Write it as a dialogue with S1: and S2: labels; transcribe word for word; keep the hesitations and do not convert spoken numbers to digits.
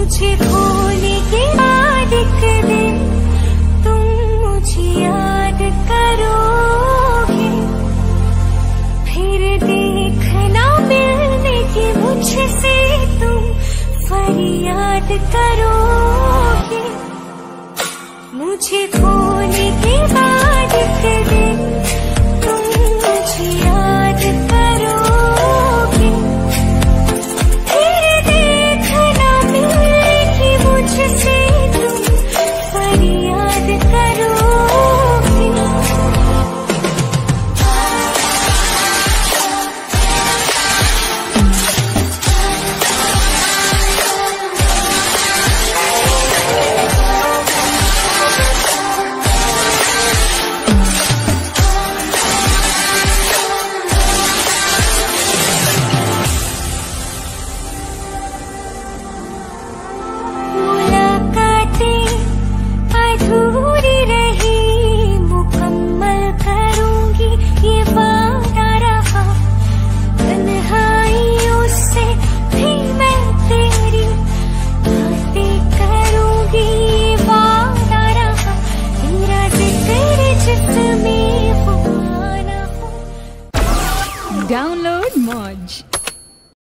S1: मुझे खोने के बाद एक दिन तुम मुझे याद करोगे, फिर देखना मिलने की मुझसे तुम फरियाद करोगे। मुझे खोने के बाद एक दिन तुम मुझे याद करोगे, फिर देखना मिलने की मुझसे तुम फरियाद करोगे। अधूरी रही मुकम्मल करूंगी ये वादा रहा, तन्हाइयों से भी मैं तेरी बातें करूंगी ये वादा रहा, तेरा जिक्र जिसमें वो आना हो।
S2: डाउनलोड मौज।